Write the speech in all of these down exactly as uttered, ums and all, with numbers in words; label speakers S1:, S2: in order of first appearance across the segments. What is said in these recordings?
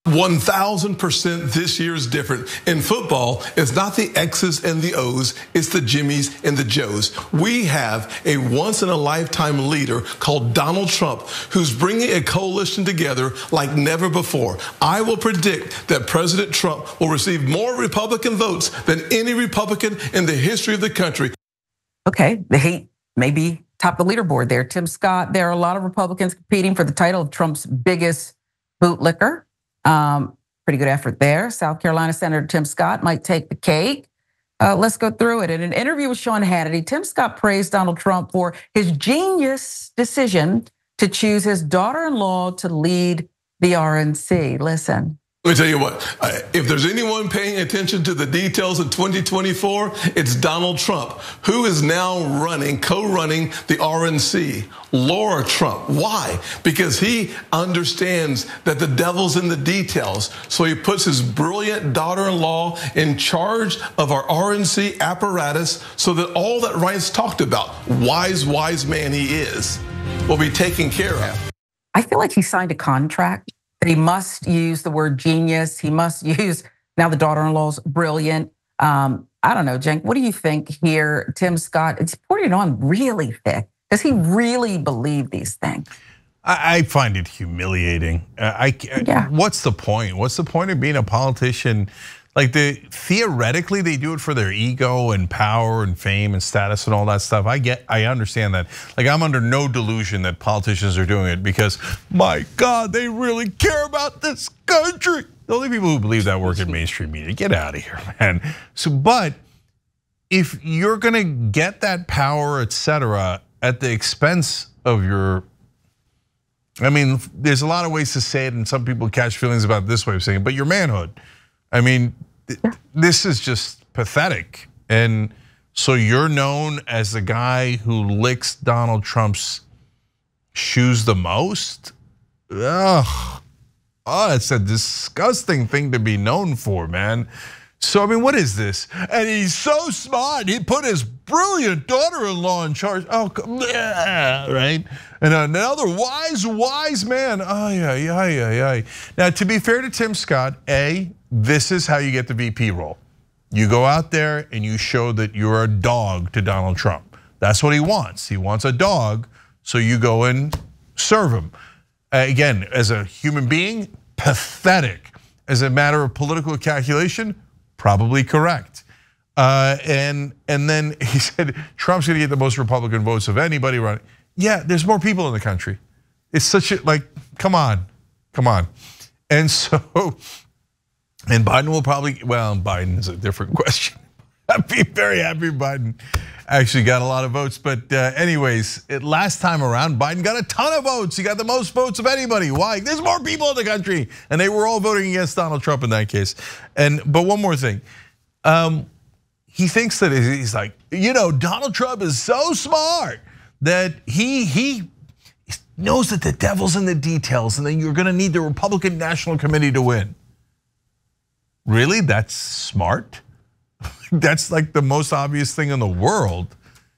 S1: one thousand percent this year is different. In football, it's not the X's and the O's, it's the Jimmys and the Joes. We have a once-in-a-lifetime leader called Donald Trump who's bringing a coalition together like never before. I will predict that President Trump will receive more Republican votes than any Republican in the history of the country.
S2: Okay, the hate maybe top the leaderboard there. Tim Scott, there are a lot of Republicans competing for the title of Trump's biggest bootlicker. Um, pretty good effort there. South Carolina Senator Tim Scott might take the cake. Uh, let's go through it. In an interview with Sean Hannity, Tim Scott praised Donald Trump for his genius decision to choose his daughter-in-law to lead the R N C. Listen.
S1: Let me tell you what, if there's anyone paying attention to the details in twenty twenty-four, it's Donald Trump, who is now running, co-running the R N C. Lara Trump. Why? Because he understands that the devil's in the details. So he puts his brilliant daughter-in-law in charge of our R N C apparatus so that all that Reince talked about, wise, wise man he is, will be taken care of.
S2: I feel like he signed a contract that he must use the word genius. He must use, now the daughter-in-law's brilliant. Um, I don't know, Cenk, what do you think here? Tim Scott, it's putting it on really thick. Does he really believe these things?
S3: I find it humiliating. I, yeah. What's the point? What's the point of being a politician? Like the theoretically, they do it for their ego and power and fame and status and all that stuff. I get, I understand that. Like I'm under no delusion that politicians are doing it because, my God, they really care about this country. The only people who believe that work in mainstream media. Get out of here, man. So, but if you're gonna get that power, et cetera, at the expense of your, I mean, there's a lot of ways to say it, and some people catch feelings about this way of saying it, but your manhood. I mean, this is just pathetic. And so you're known as the guy who licks Donald Trump's shoes the most? Ugh. Oh, it's a disgusting thing to be known for, man. So, I mean, what is this? And he's so smart, he put his brilliant daughter-in-law in charge. Oh, right? And another wise, wise man. Oh, yeah, yeah, yeah, yeah. Now, to be fair to Tim Scott, A, this is how you get the V P role. You go out there and you show that you're a dog to Donald Trump. That's what he wants. He wants a dog, so you go and serve him. Again, as a human being, pathetic. As a matter of political calculation, probably correct. Uh, and and then he said Trump's gonna get the most Republican votes of anybody running. Yeah, there's more people in the country. It's such a, like, come on, come on. And so, and Biden will probably, well, Biden's a different question. I'd be very happy Biden actually got a lot of votes. But anyways, last time around, Biden got a ton of votes. He got the most votes of anybody. Why? There's more people in the country. And they were all voting against Donald Trump in that case. And but one more thing. Um, he thinks that he's like, you know, Donald Trump is so smart that he he knows that the devil's in the details and then you're gonna need the Republican National Committee to win. Really? That's smart? That's like the most obvious thing in the world.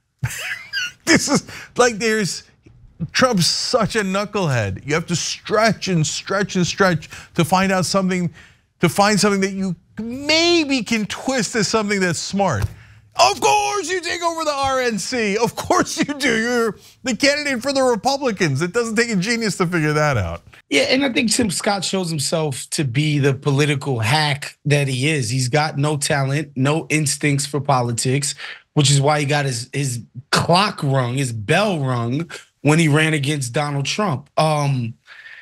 S3: This is like there's, Trump's such a knucklehead. You have to stretch and stretch and stretch to find out something, to find something that you maybe can twist as something that's smart. Of course you take over the R N C. Of course you do. You're the candidate for the Republicans. It doesn't take a genius to figure that out.
S4: Yeah, and I think Tim Scott shows himself to be the political hack that he is. He's got no talent, no instincts for politics, which is why he got his, his clock rung, his bell rung when he ran against Donald Trump. Um,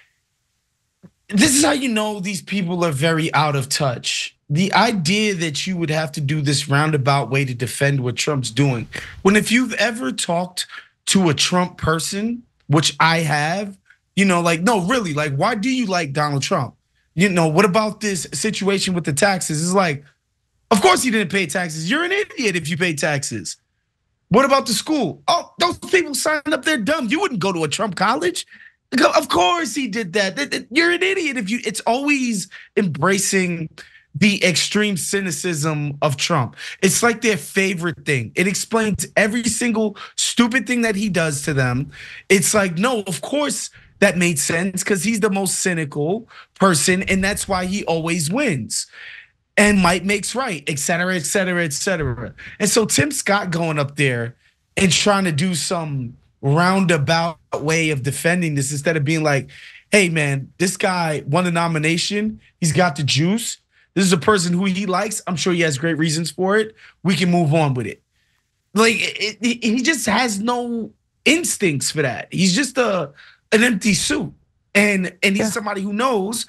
S4: this is how you know these people are very out of touch. The idea that you would have to do this roundabout way to defend what Trump's doing, when if you've ever talked to a Trump person, which I have, you know, like, no, really, like, why do you like Donald Trump? You know, what about this situation with the taxes? It's like, of course he didn't pay taxes. You're an idiot if you pay taxes. What about the school? Oh, those people signed up, they're dumb. You wouldn't go to a Trump college. Of course he did that. You're an idiot if you, it's always embracing the extreme cynicism of Trump. It's like their favorite thing. It explains every single stupid thing that he does to them. It's like, no, of course, that made sense because he's the most cynical person, and that's why he always wins. And might makes right, et cetera, et cetera, et cetera. And so Tim Scott going up there and trying to do some roundabout way of defending this instead of being like, hey man, this guy won the nomination. He's got the juice. This is a person who he likes. I'm sure he has great reasons for it. We can move on with it. Like it, it, he just has no instincts for that. He's just a an empty suit. And, and he's yeah. somebody who knows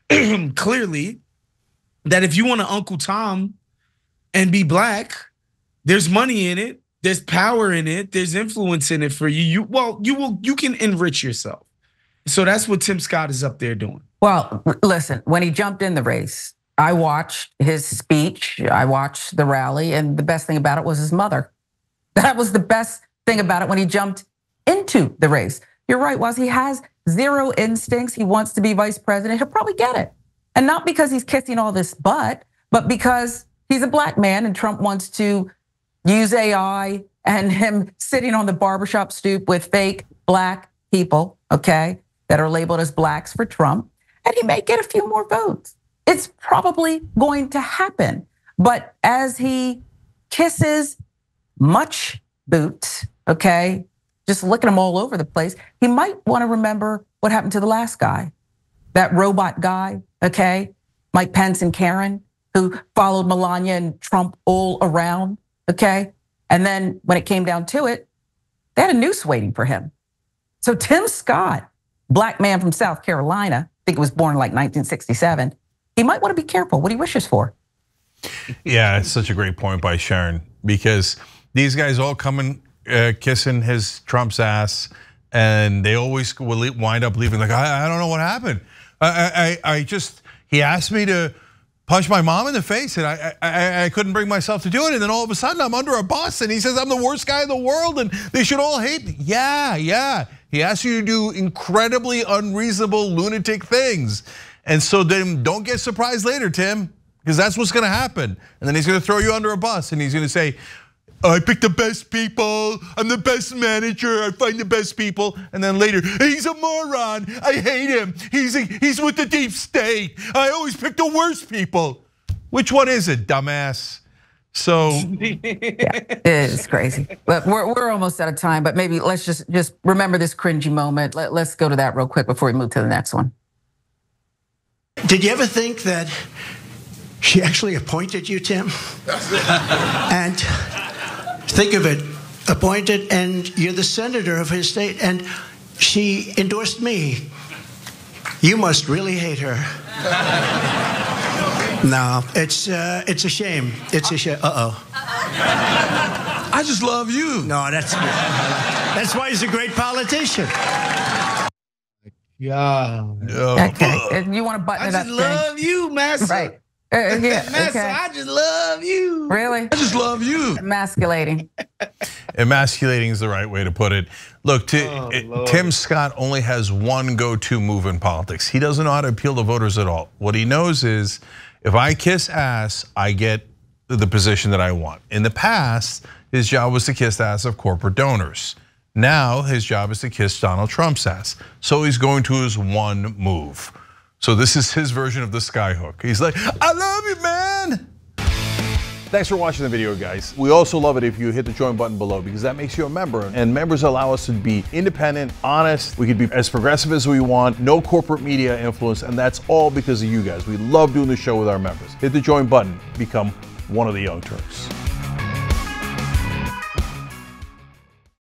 S4: clearly that if you want to Uncle Tom and be black, there's money in it. There's power in it. There's influence in it for you. You well, you will you can enrich yourself. So that's what Tim Scott is up there doing.
S2: Well, listen, when he jumped in the race, I watched his speech, I watched the rally, and the best thing about it was his mother. That was the best thing about it when he jumped into the race. You're right, Waz, he has zero instincts. He wants to be vice president. He'll probably get it. And not because he's kissing all this butt, but because he's a black man and Trump wants to use A I and him sitting on the barbershop stoop with fake black people, okay, that are labeled as blacks for Trump. And he may get a few more votes. It's probably going to happen. But as he kisses much boots, okay, just looking him all over the place, he might want to remember what happened to the last guy, that robot guy, okay, Mike Pence and Karen, who followed Melania and Trump all around, okay? And then when it came down to it, they had a noose waiting for him. So Tim Scott, black man from South Carolina, I think it was born in like nineteen sixty-seven, he might want to be careful what he wishes for.
S3: Yeah, it's such a great point by Sharon, because these guys all coming, uh, kissing his Trump's ass, and they always will wind up leaving like, I, I don't know what happened. I, I, I just, he asked me to punch my mom in the face, and I, I, I couldn't bring myself to do it. And then all of a sudden, I'm under a bus, and he says I'm the worst guy in the world, and they should all hate me. Yeah, yeah. He asks you to do incredibly unreasonable, lunatic things, and so then don't get surprised later, Tim, because that's what's going to happen. And then he's going to throw you under a bus, and he's going to say, I pick the best people, I'm the best manager, I find the best people. And then later, he's a moron, I hate him, he's, a, he's with the deep state, I always pick the worst people. Which one is it, dumbass? So.
S2: Yeah, it is crazy. But we're, we're almost out of time, but maybe let's just, just remember this cringy moment. Let, let's go to that real quick before we move to the next one.
S5: Did you ever think that she actually appointed you, Tim? And think of it, appointed, and you're the senator of his state, and she endorsed me. You must really hate her. No, it's uh, it's a shame. It's a shame. Uh oh.
S1: I just love you.
S5: No, that's that's why he's a great politician.
S4: Yeah.
S2: Okay, if you want to button
S4: I
S2: it up,
S4: just love you, Master.
S2: Right. Uh, yeah,
S4: Master,
S2: okay.
S4: I just love you.
S2: Really?
S1: I just love you.
S2: Emasculating.
S3: Emasculating is the right way to put it. Look, to, oh, Tim Scott only has one go-to move in politics. He doesn't know how to appeal to voters at all. What he knows is, if I kiss ass, I get the position that I want. In the past, his job was to kiss the ass of corporate donors. Now, his job is to kiss Donald Trump's ass. So he's going to his one move. So this is his version of the skyhook. He's like, I love you, man. Thanks for watching the video, guys. We also love it if you hit the join button below, because that makes you a member, and members allow us to be independent, honest. We can be as progressive as we want, no corporate media influence, and that's all because of you guys. We love doing the show with our members. Hit the join button, become one of the Young Turks.